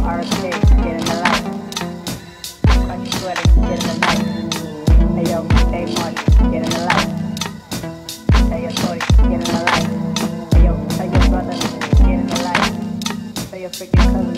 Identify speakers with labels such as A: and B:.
A: RFK, get in the light. Country Sweater, get in the light. Hey yo, Daev Martian, get in the light. Hey yo, shorty, get in the light. Hey yo, tell your brother, get in the light. Tell your freaking cousin.